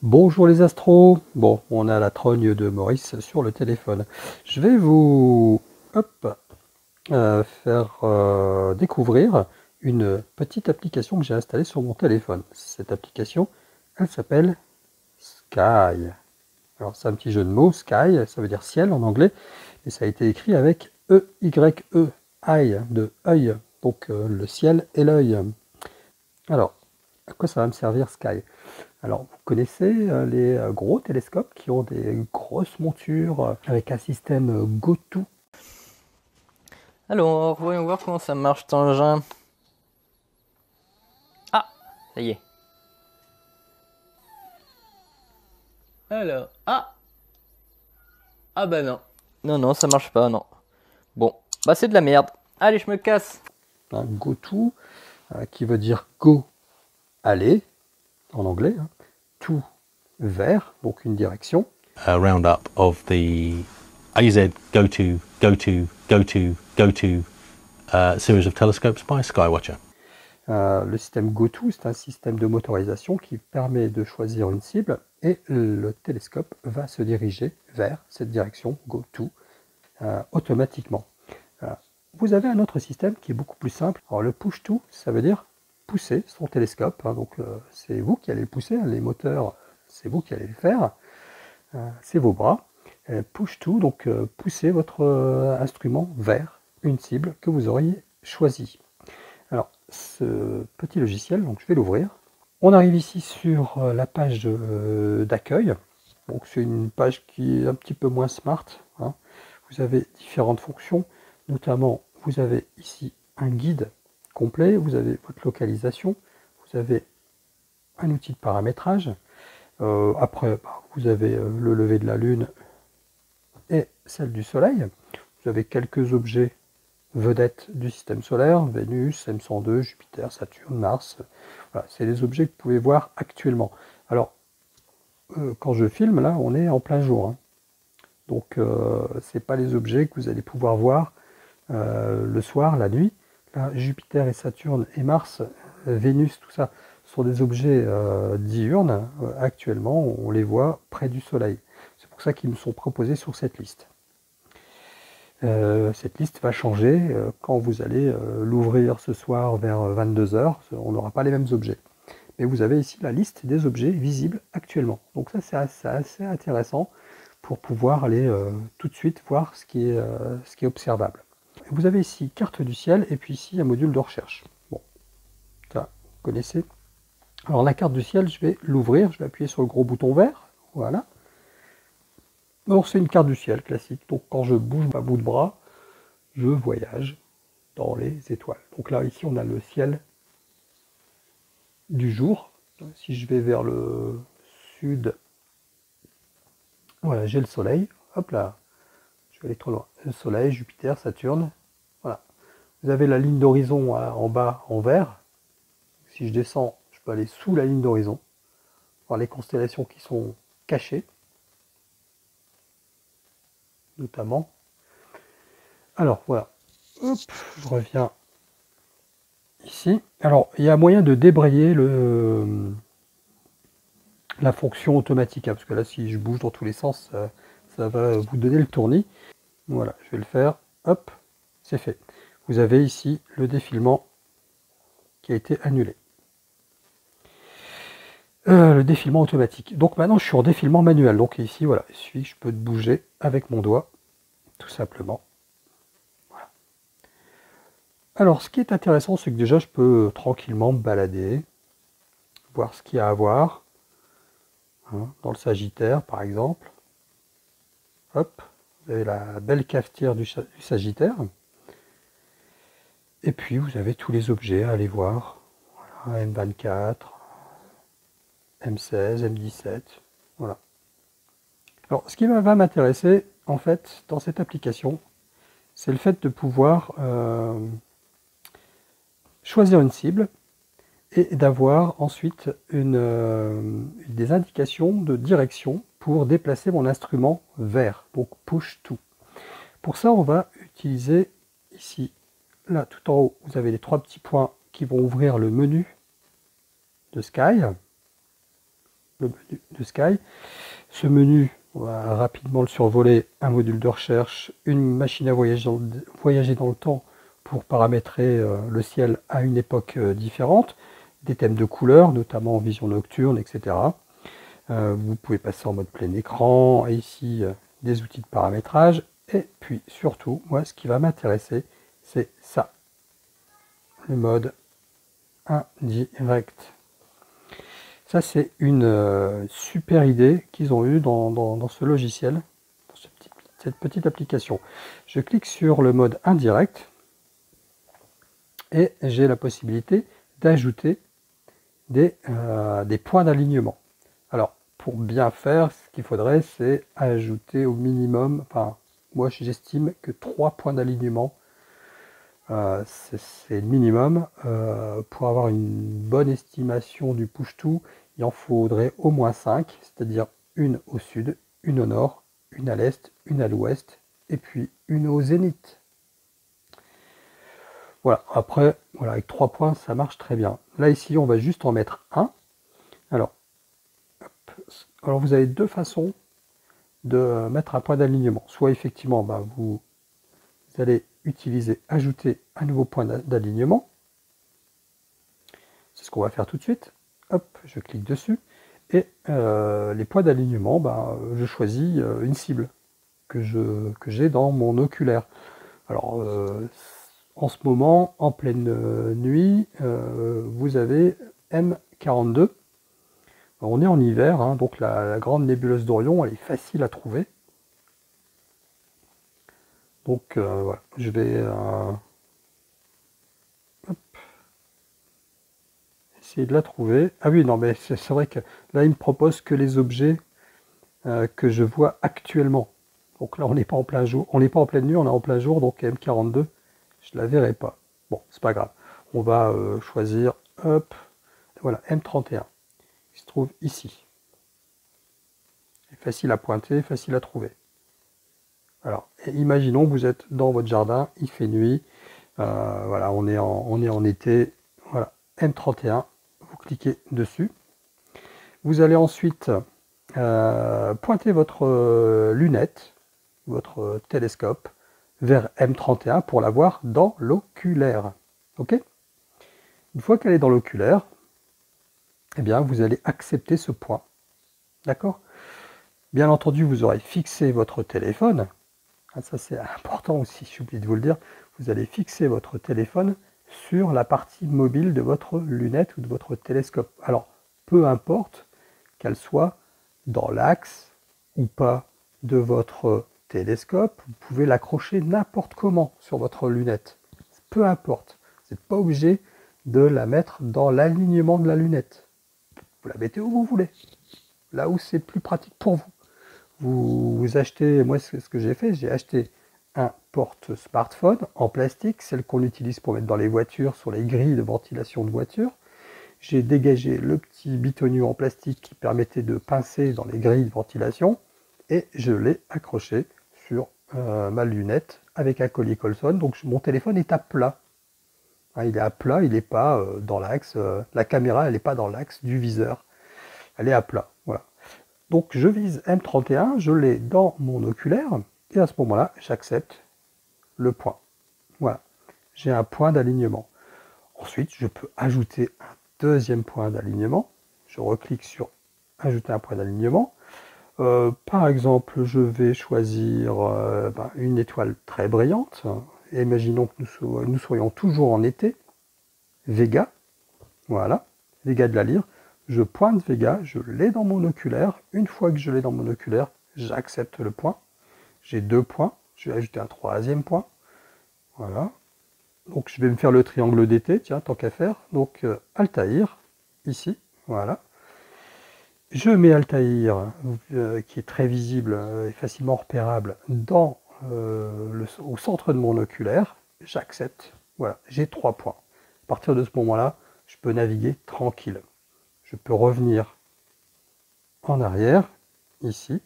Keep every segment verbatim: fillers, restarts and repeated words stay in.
Bonjour les astros. Bon, on a la trogne de Maurice sur le téléphone. Je vais vous hop, euh, faire euh, découvrir une petite application que j'ai installée sur mon téléphone. Cette application, elle s'appelle Sky. Alors c'est un petit jeu de mots, Sky, ça veut dire ciel en anglais, et ça a été écrit avec E Y E, eye, de œil, donc euh, le ciel et l'œil. Alors, à quoi ça va me servir Sky? Alors, vous connaissez euh, les euh, gros télescopes qui ont des grosses montures euh, avec un système euh, GoTo. Alors, voyons voir comment ça marche, cet engin. Ah, ça y est. Alors, ah Ah bah non. Non, non, ça marche pas, non. Bon, bah c'est de la merde. Allez, je me casse. Hein, GoTo, euh, qui veut dire go, aller, en anglais, hein, to, vers, donc une direction. A roundup of the A Z go to go to go to go to uh, series of telescopes by Skywatcher. Euh, le système GoTo, c'est un système de motorisation qui permet de choisir une cible et le télescope va se diriger vers cette direction GoTo euh, automatiquement. Euh, vous avez un autre système qui est beaucoup plus simple. Alors le push-to, ça veut dire pousser son télescope. Hein, donc euh, c'est vous qui allez le pousser, hein, les moteurs, c'est vous qui allez le faire. Euh, c'est vos bras. Euh, push-to, donc euh, pousser votre euh, instrument vers une cible que vous auriez choisie. Alors ce petit logiciel, donc je vais l'ouvrir. On arrive ici sur euh, la page euh, d'accueil. Donc c'est une page qui est un petit peu moins smart. Hein. Vous avez différentes fonctions, notamment vous avez ici un guide complet, vous avez votre localisation, vous avez un outil de paramétrage. Euh, après, bah, vous avez euh, le lever de la Lune et celle du Soleil. Vous avez quelques objets vedettes du système solaire, Vénus, M cent deux, Jupiter, Saturne, Mars. Voilà, c'est les objets que vous pouvez voir actuellement. Alors, euh, quand je filme, là, on est en plein jour. Hein. Donc, euh, ce n'est pas les objets que vous allez pouvoir voir euh, le soir, la nuit. Là, Jupiter et Saturne et Mars, euh, Vénus, tout ça, sont des objets euh, diurnes. Euh, actuellement, on les voit près du Soleil. C'est pour ça qu'ils nous sont proposés sur cette liste. Euh, cette liste va changer euh, quand vous allez euh, l'ouvrir ce soir vers vingt-deux heures. On n'aura pas les mêmes objets. Mais vous avez ici la liste des objets visibles actuellement. Donc ça, c'est assez, assez intéressant pour pouvoir aller euh, tout de suite voir ce qui est, euh, ce qui est observable. Vous avez ici carte du ciel et puis ici un module de recherche. Bon, ça, vous connaissez. Alors la carte du ciel, je vais l'ouvrir, je vais appuyer sur le gros bouton vert. Voilà. Alors c'est une carte du ciel classique. Donc quand je bouge ma bout de bras, je voyage dans les étoiles. Donc là, ici, on a le ciel du jour. Si je vais vers le sud, voilà, j'ai le soleil. Hop là, je vais aller trop loin. Le soleil, Jupiter, Saturne. Voilà. Vous avez la ligne d'horizon en bas en vert. Si je descends, je peux aller sous la ligne d'horizon, voir les constellations qui sont cachées, notamment. Alors voilà. Hop, je reviens ici. Alors, il y a moyen de débrayer le, la fonction automatique, hein, parce que là, si je bouge dans tous les sens, ça, ça va vous donner le tournis. Voilà, je vais le faire. Hop, c'est fait. Vous avez ici le défilement qui a été annulé. Euh, le défilement automatique. Donc maintenant, je suis en défilement manuel. Donc ici, voilà, il suffit que je peux bouger avec mon doigt, tout simplement. Voilà. Alors, ce qui est intéressant, c'est que déjà, je peux tranquillement me balader, voir ce qu'il y a à voir. Hein, dans le Sagittaire, par exemple. Hop, vous avez la belle cafetière du, du Sagittaire. Et puis, vous avez tous les objets à aller voir. Voilà, M vingt-quatre, M seize, M dix-sept. Voilà. Alors, ce qui va m'intéresser, en fait, dans cette application, c'est le fait de pouvoir euh, choisir une cible et d'avoir ensuite une, euh, des indications de direction pour déplacer mon instrument vers, donc push to. Pour ça, on va utiliser ici, là tout en haut, vous avez les trois petits points qui vont ouvrir le menu de Sky. le menu de Sky. Ce menu, on va rapidement le survoler, un module de recherche, une machine à voyager dans le, voyager dans le temps pour paramétrer euh, le ciel à une époque euh, différente, des thèmes de couleurs, notamment en vision nocturne, et cetera. Euh, vous pouvez passer en mode plein écran, et ici euh, des outils de paramétrage, et puis surtout, moi ce qui va m'intéresser, c'est ça, le mode indirect. Ça, c'est une euh, super idée qu'ils ont eue dans, dans, dans ce logiciel, dans ce petit, cette petite application. Je clique sur le mode indirect et j'ai la possibilité d'ajouter des, euh, des points d'alignement. Alors, pour bien faire, ce qu'il faudrait, c'est ajouter au minimum, enfin, moi j'estime que trois points d'alignement, euh, c'est le minimum. Euh, pour avoir une bonne estimation du push-to, il en faudrait au moins cinq, c'est-à-dire une au sud, une au nord, une à l'est, une à l'ouest, et puis une au zénith. Voilà, après, voilà, avec trois points, ça marche très bien. Là, ici, on va juste en mettre un. Alors, hop. Alors vous avez deux façons de mettre un point d'alignement. Soit, effectivement, bah, vous, vous allez utiliser, ajouter un nouveau point d'alignement. C'est ce qu'on va faire tout de suite. Hop, je clique dessus. Et euh, les points d'alignement, bah, je choisis euh, une cible que je que j'ai dans mon oculaire. Alors, euh, en ce moment, en pleine euh, nuit, euh, vous avez M quarante-deux. Alors, on est en hiver, hein, donc la, la grande nébuleuse d'Orion, elle est facile à trouver. Donc, euh, voilà, je vais... Euh, hop, essayer de la trouver. Ah oui, non, mais c'est vrai que là, il me propose que les objets euh, que je vois actuellement. Donc là, on n'est pas en plein jour, on n'est pas en pleine nuit, on est en plein jour, donc M quarante-deux, je ne la verrai pas. Bon, c'est pas grave. On va euh, choisir, hop, voilà, M trente et un, qui se trouve ici. C'est facile à pointer, facile à trouver. Alors, imaginons que vous êtes dans votre jardin, il fait nuit, euh, voilà, on est, en, on est en été, voilà, M trente et un, vous cliquez dessus. Vous allez ensuite euh, pointer votre euh, lunette, votre euh, télescope, vers M trente et un pour la voir dans l'oculaire. Ok? Une fois qu'elle est dans l'oculaire, eh bien, vous allez accepter ce point. D'accord? Bien entendu, vous aurez fixé votre téléphone. Ah, ça, c'est important aussi, j'ai oublié de vous le dire. Vous allez fixer votre téléphone sur la partie mobile de votre lunette ou de votre télescope. Alors, peu importe qu'elle soit dans l'axe ou pas de votre télescope, vous pouvez l'accrocher n'importe comment sur votre lunette. Peu importe. Vous n'êtes pas obligé de la mettre dans l'alignement de la lunette. Vous la mettez où vous voulez. Là où c'est plus pratique pour vous. Vous, vous achetez, moi c'est ce que j'ai fait, j'ai acheté un porte-smartphone en plastique, celle qu'on utilise pour mettre dans les voitures, sur les grilles de ventilation de voiture. J'ai dégagé le petit bitonio en plastique qui permettait de pincer dans les grilles de ventilation et je l'ai accroché sur euh, ma lunette avec un collier Colson. Donc mon téléphone est à plat. Hein, il est à plat, il n'est pas euh, dans l'axe. Euh, la caméra, elle n'est pas dans l'axe du viseur. Elle est à plat. Voilà. Donc je vise M trente et un, je l'ai dans mon oculaire et à ce moment-là, j'accepte le point. Voilà. J'ai un point d'alignement. Ensuite, je peux ajouter un deuxième point d'alignement. Je reclique sur ajouter un point d'alignement. Euh, par exemple, je vais choisir euh, ben, une étoile très brillante. Et imaginons que nous, nous serions toujours en été. Vega. Voilà. Vega de la Lyre. Je pointe Vega, je l'ai dans mon oculaire. Une fois que je l'ai dans mon oculaire, j'accepte le point. J'ai deux points. Je vais ajouter un troisième point. Voilà. Donc je vais me faire le triangle d'été, tiens, tant qu'à faire. Donc euh, Altaïr, ici, voilà. Je mets Altaïr, euh, qui est très visible euh, et facilement repérable, dans, euh, le, au centre de mon oculaire. J'accepte. Voilà, j'ai trois points. À partir de ce moment-là, je peux naviguer tranquille. Je peux revenir en arrière, ici.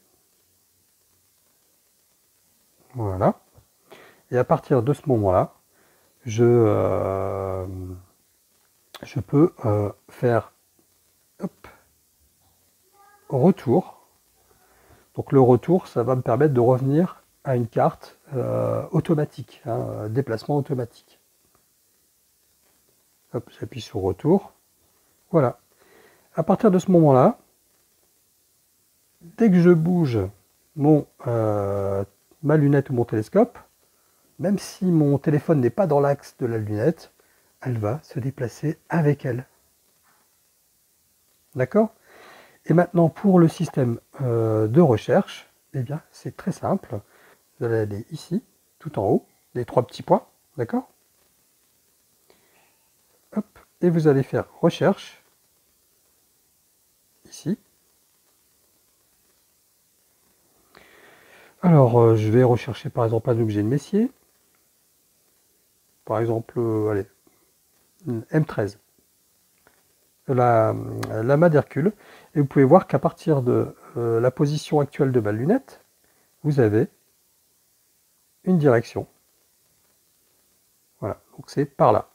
Voilà. Et à partir de ce moment-là, je, euh, je peux euh, faire hop, retour. Donc le retour, ça va me permettre de revenir à une carte euh, automatique, hein, déplacement automatique. Hop, j'appuie sur retour. Voilà. À partir de ce moment-là, dès que je bouge mon, euh, ma lunette ou mon télescope, même si mon téléphone n'est pas dans l'axe de la lunette, elle va se déplacer avec elle. D'accord? Et maintenant, pour le système euh, de recherche, eh bien, c'est très simple. Vous allez aller ici, tout en haut, les trois petits points, d'accord? Hop, et vous allez faire recherche, ici. Alors, euh, je vais rechercher par exemple un objet de Messier. Par exemple, euh, allez, M treize. La, la mât d'Hercule. Et vous pouvez voir qu'à partir de euh, la position actuelle de ma lunette, vous avez une direction. Voilà, donc c'est par là.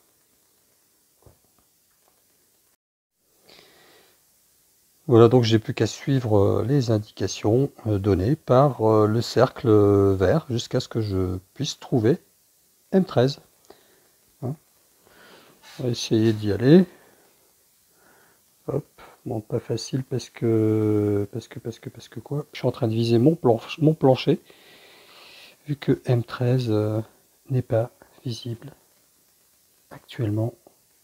Voilà, donc j'ai plus qu'à suivre les indications données par le cercle vert jusqu'à ce que je puisse trouver M treize. Hein, on va essayer d'y aller. Hop, bon, pas facile parce que parce que parce que parce que quoi je suis en train de viser mon planche, mon plancher, vu que M treize euh, n'est pas visible actuellement.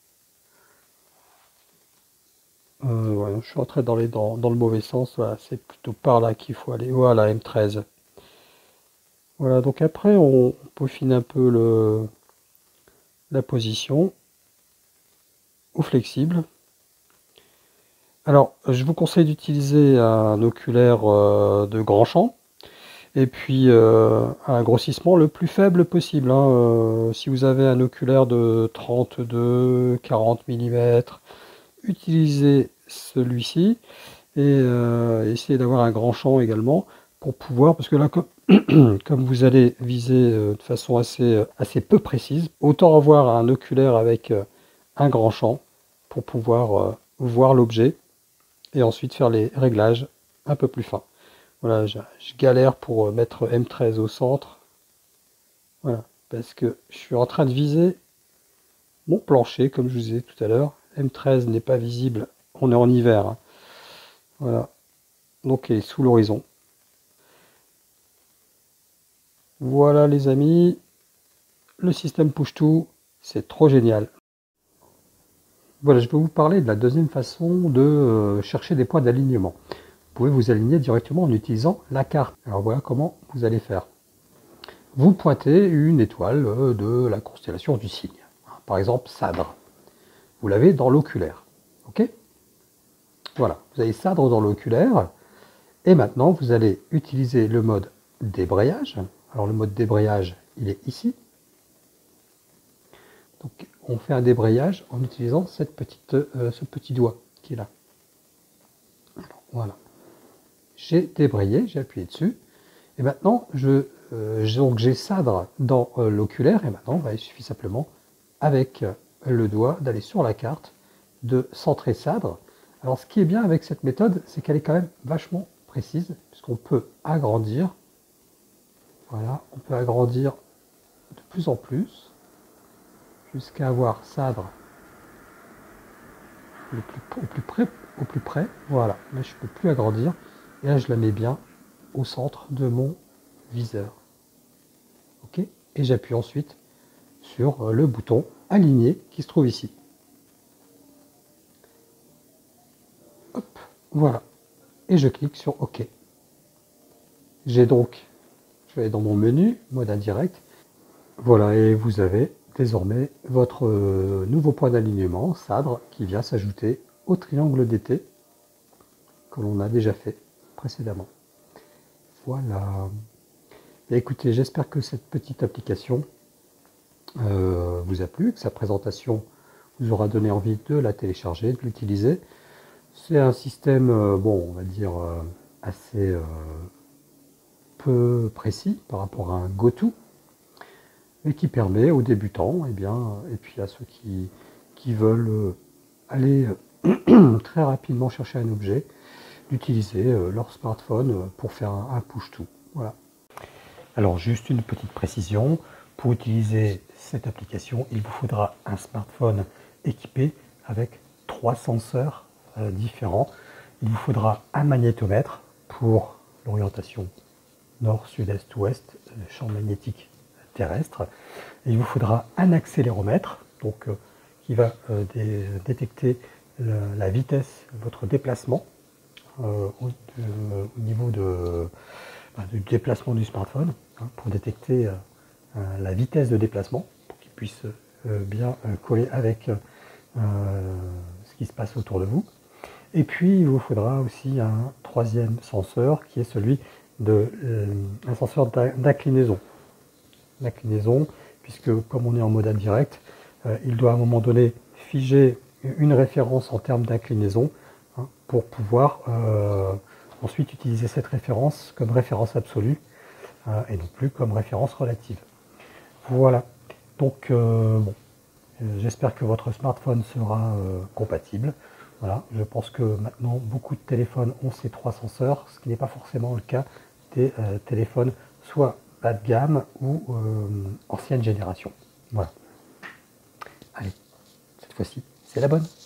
Euh, ouais, je suis entré dans, les, dans, dans le mauvais sens, voilà, c'est plutôt par là qu'il faut aller. Voilà, M treize. Voilà, donc après on peaufine un peu le, la position au flexible. Alors, je vous conseille d'utiliser un oculaire euh, de grand champ et puis euh, un grossissement le plus faible possible. Hein. Euh, si vous avez un oculaire de trente-deux, quarante millimètres, utilisez celui-ci et euh, essayez d'avoir un grand champ également pour pouvoir, parce que là, comme, comme vous allez viser euh, de façon assez, assez peu précise, autant avoir un oculaire avec euh, un grand champ pour pouvoir euh, voir l'objet et ensuite faire les réglages un peu plus fins. Voilà, je, je galère pour mettre M treize au centre. Voilà, parce que je suis en train de viser mon plancher, comme je vous disais tout à l'heure. M treize n'est pas visible, on est en hiver. Hein. Voilà, donc il est sous l'horizon. Voilà les amis, le système push-to, c'est trop génial. Voilà, je vais vous parler de la deuxième façon de euh, chercher des points d'alignement. Vous pouvez vous aligner directement en utilisant la carte. Alors voilà comment vous allez faire. Vous pointez une étoile euh, de la constellation du Cygne. Par exemple, Sadre. Vous l'avez dans l'oculaire. Ok? Voilà, vous avez Sadre dans l'oculaire. Et maintenant, vous allez utiliser le mode débrayage. Alors le mode débrayage, il est ici. Donc on fait un débrayage en utilisant cette petite, euh, ce petit doigt qui est là. Alors, voilà. J'ai débrayé, j'ai appuyé dessus. Et maintenant, je, euh, donc j'ai Sadre dans euh, l'oculaire. Et maintenant, bah, il suffit simplement, avec euh, le doigt, d'aller sur la carte, de centrer Sadre. Alors ce qui est bien avec cette méthode, c'est qu'elle est quand même vachement précise, puisqu'on peut agrandir. Voilà, on peut agrandir de plus en plus, jusqu'à avoir Sadre le plus, au, plus près, au plus près. Voilà, là je ne peux plus agrandir. Et là je la mets bien au centre de mon viseur. Ok. Et j'appuie ensuite sur le bouton aligner qui se trouve ici. Hop, voilà. Et je clique sur OK. J'ai donc, je vais aller dans mon menu, mode indirect. Voilà, et vous avez désormais votre euh, nouveau point d'alignement, Sadre, qui vient s'ajouter au triangle d'été que l'on a déjà fait précédemment. Voilà. Et écoutez, j'espère que cette petite application euh, vous a plu, que sa présentation vous aura donné envie de la télécharger, de l'utiliser. C'est un système, euh, bon, on va dire, euh, assez euh, peu précis par rapport à un GoTo, mais qui permet aux débutants, et, bien, et puis à ceux qui, qui veulent aller très rapidement chercher un objet, d'utiliser euh, leur smartphone euh, pour faire un, un push-to. Voilà. Alors juste une petite précision, pour utiliser cette application, il vous faudra un smartphone équipé avec trois senseurs euh, différents. Il vous faudra un magnétomètre pour l'orientation nord, sud, est, ouest, le champ magnétique terrestre. Et il vous faudra un accéléromètre donc, euh, qui va euh, dé détecter le, la vitesse de votre déplacement euh, au, de, au niveau de, bah, du déplacement du smartphone, hein, pour détecter euh, euh, la vitesse de déplacement, pour qu'il puisse euh, bien euh, coller avec euh, ce qui se passe autour de vous. Et puis il vous faudra aussi un troisième senseur qui est celui de euh, un senseur d'inclinaison. L'inclinaison, puisque comme on est en mode indirect, euh, il doit à un moment donné figer une référence en termes d'inclinaison, hein, pour pouvoir euh, ensuite utiliser cette référence comme référence absolue euh, et non plus comme référence relative. Voilà, donc euh, bon, j'espère que votre smartphone sera euh, compatible. Voilà, je pense que maintenant beaucoup de téléphones ont ces trois senseurs, ce qui n'est pas forcément le cas des euh, téléphones soit bas de gamme ou euh, ancienne génération. Voilà. Allez, cette fois-ci, c'est la bonne.